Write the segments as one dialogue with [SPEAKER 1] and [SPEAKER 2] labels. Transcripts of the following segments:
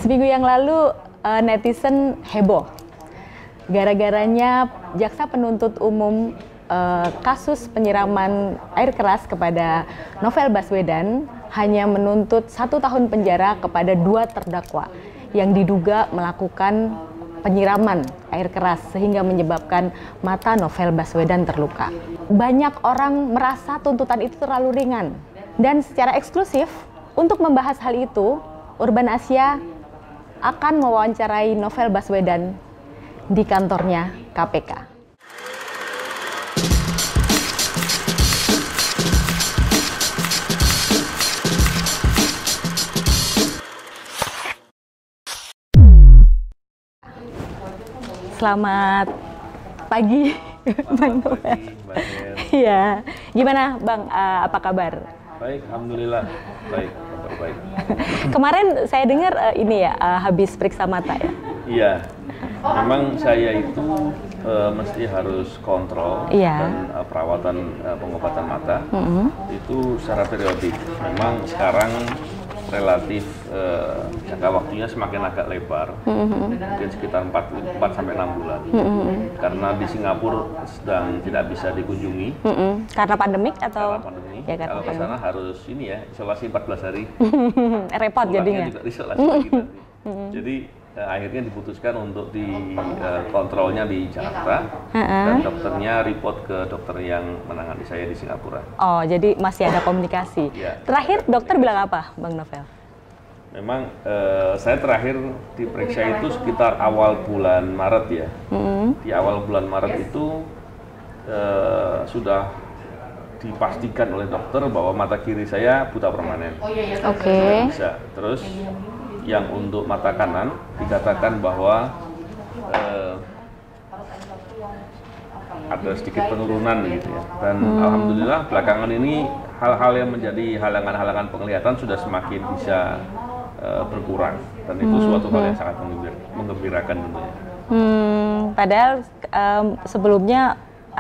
[SPEAKER 1] Seminggu yang lalu netizen heboh. Gara-garanya jaksa penuntut umum kasus penyiraman air keras kepada Novel Baswedan hanya menuntut 1 tahun penjara kepada 2 terdakwa yang diduga melakukan penyiraman air keras sehingga menyebabkan mata Novel Baswedan terluka. Banyak orang merasa tuntutan itu terlalu ringan. Dan secara eksklusif, untuk membahas hal itu, Urban Asia akan mewawancarai Novel Baswedan di kantornya KPK. Selamat pagi, Bang Novel. Iya, gimana Bang? Apa kabar?
[SPEAKER 2] Baik, alhamdulillah. Baik, kabar baik.
[SPEAKER 1] Kemarin saya dengar ini ya, habis periksa mata ya?
[SPEAKER 2] Iya, memang saya itu mesti harus kontrol dan perawatan pengobatan mata itu secara periodik. Memang sekarang relatif jangka waktunya semakin agak lebar, mungkin sekitar 4-6 bulan. Karena di Singapura sedang tidak bisa dikunjungi.
[SPEAKER 1] Karena pandemik atau?
[SPEAKER 2] Karena pandemi.
[SPEAKER 1] Ya, karena
[SPEAKER 2] kalau ke sana harus ini ya, isolasi 14 hari.
[SPEAKER 1] Repot jadinya.
[SPEAKER 2] Juga isolasi lagi nanti. Jadi akhirnya diputuskan untuk kontrolnya di Jakarta dan dokternya report ke dokter yang menangani saya di Singapura.
[SPEAKER 1] Oh, jadi masih ada komunikasi.
[SPEAKER 2] Ya,
[SPEAKER 1] terakhir dokter bilang apa, Bang Novel?
[SPEAKER 2] Memang saya terakhir diperiksa itu sekitar awal bulan Maret ya. Di awal bulan Maret itu sudah dipastikan oleh dokter bahwa mata kiri saya buta permanen.
[SPEAKER 1] Oke.
[SPEAKER 2] Bisa. Terus yang untuk mata kanan dikatakan bahwa ada sedikit penurunan gitu ya. Dan alhamdulillah belakangan ini hal-hal yang menjadi halangan-halangan penglihatan sudah semakin bisa berkurang, dan itu suatu hal yang sangat menggembirakan tentunya.
[SPEAKER 1] Padahal sebelumnya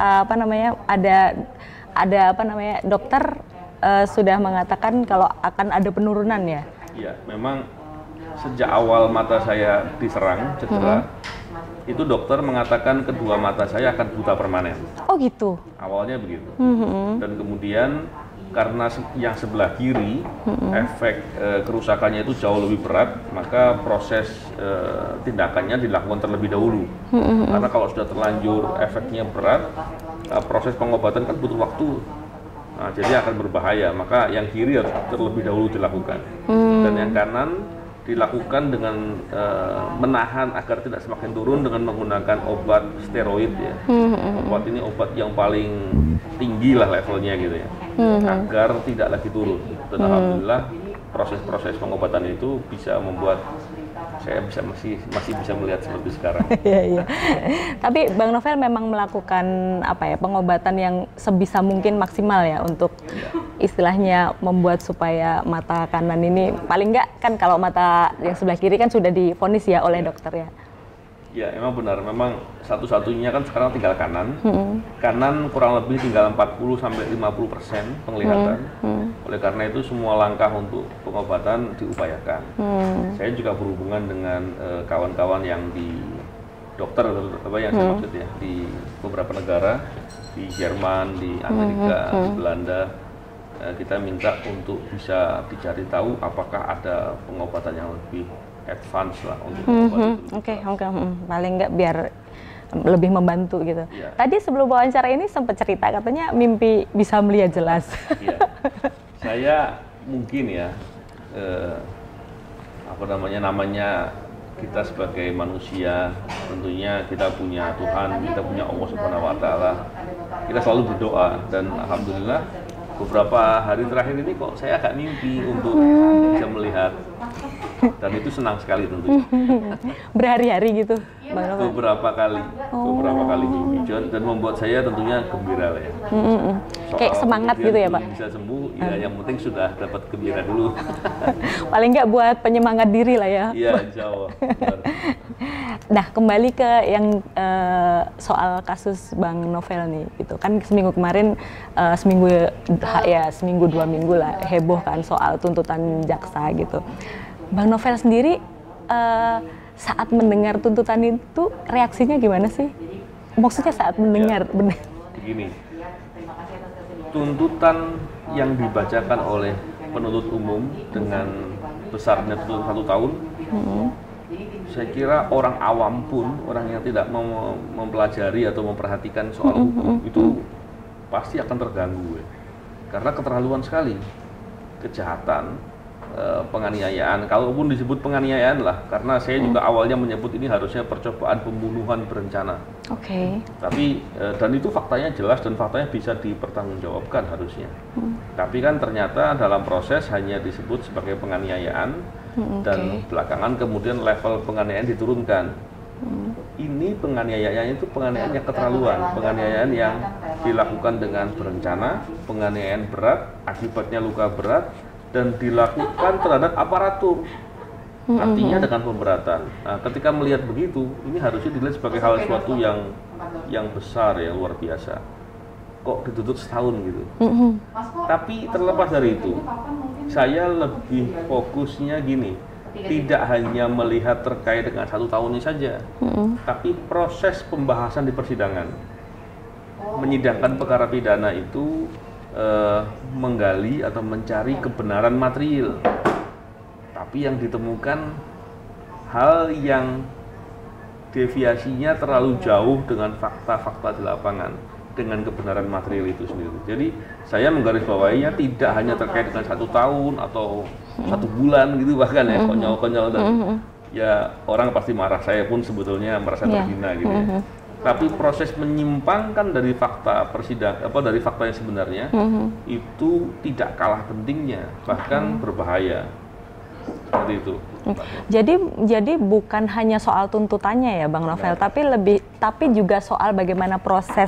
[SPEAKER 1] ada dokter sudah mengatakan kalau akan ada penurunan ya.
[SPEAKER 2] Iya, memang sejak awal mata saya diserang cedera, itu dokter mengatakan kedua mata saya akan buta permanen.
[SPEAKER 1] Oh gitu?
[SPEAKER 2] Awalnya begitu. Dan kemudian karena yang sebelah kiri, efek kerusakannya itu jauh lebih berat, maka proses tindakannya dilakukan terlebih dahulu. Karena kalau sudah terlanjur efeknya berat, proses pengobatan kan butuh waktu. Nah, jadi akan berbahaya, maka yang kiri harus terlebih dahulu dilakukan. Dan yang kanan dilakukan dengan menahan agar tidak semakin turun dengan menggunakan obat steroid ya. Obat ini obat yang paling tinggi lah levelnya gitu ya, agar tidak lagi turun. Dan alhamdulillah proses-proses pengobatan itu bisa membuat saya masih bisa melihat seperti sekarang.
[SPEAKER 1] Iya. Tapi Bang Novel memang melakukan pengobatan yang sebisa mungkin maksimal ya untuk istilahnya membuat supaya mata kanan ini paling enggak kan, kalau mata yang sebelah kiri kan sudah divonis ya oleh dokter ya.
[SPEAKER 2] Ya, emang benar. Memang satu-satunya kan sekarang tinggal kanan. Kanan kurang lebih tinggal 40-50% penglihatan. Oleh karena itu semua langkah untuk pengobatan diupayakan. Saya juga berhubungan dengan kawan-kawan yang di dokter, yang saya maksud ya, di beberapa negara, di Jerman, di Amerika, di Belanda. Kita minta untuk bisa dicari tahu apakah ada pengobatan yang lebih advance lah untuk
[SPEAKER 1] Oke. Paling nggak biar lebih membantu gitu. Ya. Tadi sebelum wawancara ini sempat cerita katanya mimpi bisa melihat jelas.
[SPEAKER 2] Ya. Saya mungkin ya namanya kita sebagai manusia, tentunya kita punya Tuhan, kita punya Allah Subhanahu Wa Taala. Kita selalu berdoa, dan alhamdulillah beberapa hari terakhir ini kok saya agak mimpi untuk bisa melihat, dan itu senang sekali tentunya.
[SPEAKER 1] Berhari-hari gitu, Bang Novel?
[SPEAKER 2] Beberapa kali mimpi, dan membuat saya tentunya gembira lah ya.
[SPEAKER 1] Kayak semangat gitu ya Pak?
[SPEAKER 2] Bisa sembuh, ya yang penting sudah dapat gembira dulu.
[SPEAKER 1] Paling nggak buat penyemangat diri lah ya.
[SPEAKER 2] Iya, insya Allah.
[SPEAKER 1] Nah, kembali ke yang soal kasus Bang Novel nih, gitu kan seminggu kemarin, seminggu 2 minggu lah heboh kan soal tuntutan jaksa gitu. Bang Novel sendiri saat mendengar tuntutan itu reaksinya gimana sih? Maksudnya saat mendengar,
[SPEAKER 2] begini, tuntutan yang dibacakan oleh penuntut umum dengan besarnya tuntutan 1 tahun, saya kira orang awam pun, orang yang tidak mempelajari atau memperhatikan soal hukum itu pasti akan terganggu, karena keterlaluan sekali kejahatan, penganiayaan. Kalaupun disebut penganiayaan lah, karena saya juga awalnya menyebut ini harusnya percobaan pembunuhan berencana. Tapi dan itu faktanya jelas dan faktanya bisa dipertanggungjawabkan harusnya. Tapi kan ternyata dalam proses hanya disebut sebagai penganiayaan dan belakangan kemudian level penganiayaan diturunkan. Ini penganiayaan itu penganiayaan yang keterlaluan, penganiayaan yang dilakukan dengan berencana, penganiayaan berat, akibatnya luka berat, dan dilakukan terhadap aparatur. Artinya dengan pemberatan. Nah, ketika melihat begitu, ini harusnya dilihat sebagai hal sesuatu yang besar, yang luar biasa. Kok dituntut setahun gitu? Tapi terlepas dari itu, saya lebih fokusnya gini, tidak hanya melihat terkait dengan 1 tahunnya saja, tapi proses pembahasan di persidangan. Menyidangkan perkara pidana itu menggali atau mencari kebenaran material, tapi yang ditemukan hal yang deviasinya terlalu jauh dengan fakta-fakta di lapangan, dengan kebenaran material itu sendiri. Jadi saya menggarisbawahinya tidak hanya terkait dengan 1 tahun atau 1 bulan gitu, bahkan ya konyol-konyol dan ya orang pasti marah, saya pun sebetulnya merasa terhina gitu ya. Tapi proses menyimpangkan dari fakta persidangan, dari fakta yang sebenarnya itu tidak kalah pentingnya, bahkan berbahaya. Seperti itu.
[SPEAKER 1] Jadi bukan hanya soal tuntutannya ya Bang Novel, tapi juga soal bagaimana proses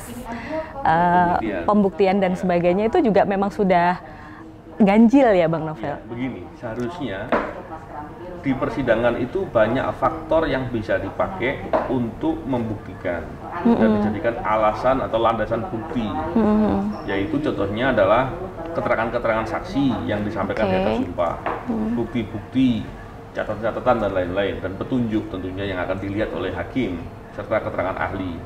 [SPEAKER 1] pembuktian dan sebagainya itu juga memang sudah ganjil ya Bang Novel.
[SPEAKER 2] Begini, seharusnya di persidangan itu banyak faktor yang bisa dipakai untuk membuktikan dan dijadikan alasan atau landasan bukti. Yaitu contohnya adalah keterangan-keterangan saksi yang disampaikan di atas sumpah, bukti-bukti, catatan-catatan dan lain-lain, dan petunjuk tentunya yang akan dilihat oleh hakim serta keterangan ahli.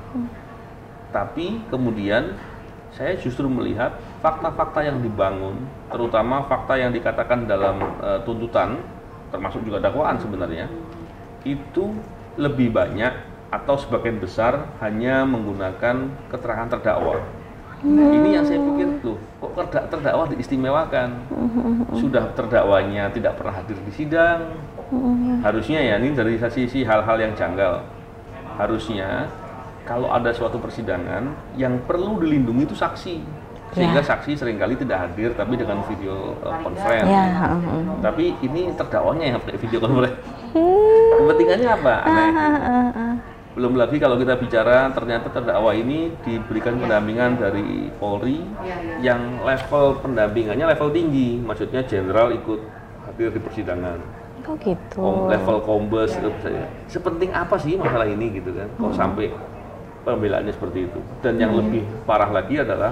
[SPEAKER 2] Tapi kemudian saya justru melihat fakta-fakta yang dibangun, terutama fakta yang dikatakan dalam tuntutan, termasuk juga dakwaan sebenarnya, itu lebih banyak atau sebagian besar hanya menggunakan keterangan terdakwa. Ini yang saya pikir, loh, kok terdakwa diistimewakan? Sudah terdakwanya tidak pernah hadir di sidang. Harusnya ya, ini dari sisi hal-hal yang janggal. Harusnya kalau ada suatu persidangan yang perlu dilindungi itu saksi, sehingga saksi seringkali tidak hadir tapi dengan video conference. Tapi ini terdakwanya yang pakai video conference. Kepentingannya apa? Aneh. Belum lagi kalau kita bicara ternyata terdakwa ini diberikan pendampingan dari Polri yang level pendampingannya level tinggi, maksudnya jenderal ikut hadir di persidangan.
[SPEAKER 1] Oh gitu.
[SPEAKER 2] Level kombes itu misalnya. Sepenting apa sih masalah ini gitu kan? Kok sampai pembelaannya seperti itu? Dan yang lebih parah lagi adalah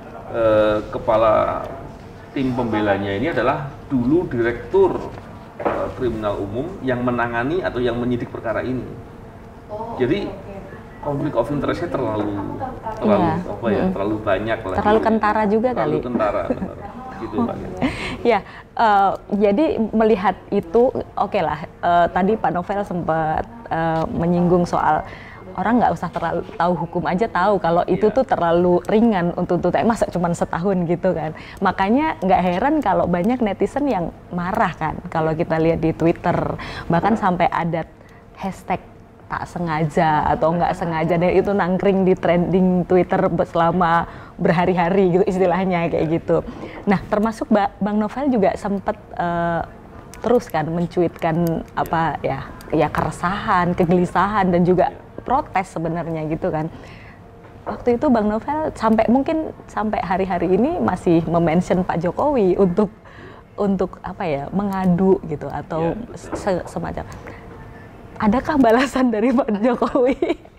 [SPEAKER 2] kepala tim pembelanya ini adalah dulu direktur kriminal umum yang menangani atau yang menyidik perkara ini. Jadi konflik of interest-nya terlalu banyak lah.
[SPEAKER 1] Terlalu kentara juga
[SPEAKER 2] terlalu
[SPEAKER 1] kali.
[SPEAKER 2] Kentara, benar. Gitu Pak.
[SPEAKER 1] Ya, jadi melihat itu, oke lah. Tadi Pak Novel sempat menyinggung soal orang nggak usah terlalu tahu hukum aja tahu kalau itu tuh terlalu ringan untuk tuntutan, masa cuma setahun gitu kan. Makanya nggak heran kalau banyak netizen yang marah kan kalau kita lihat di Twitter, bahkan sampai ada hashtag tak sengaja atau nggak sengaja, dan itu nangkring di trending Twitter selama berhari-hari gitu istilahnya kayak gitu. Nah, termasuk Bang Novel juga sempat terus kan mencuitkan apa ya keresahan, kegelisahan dan juga protes sebenarnya gitu kan. Waktu itu Bang Novel mungkin sampai hari-hari ini masih memention Pak Jokowi untuk apa ya, mengadu gitu atau semacam. Adakah balasan dari Pak Jokowi?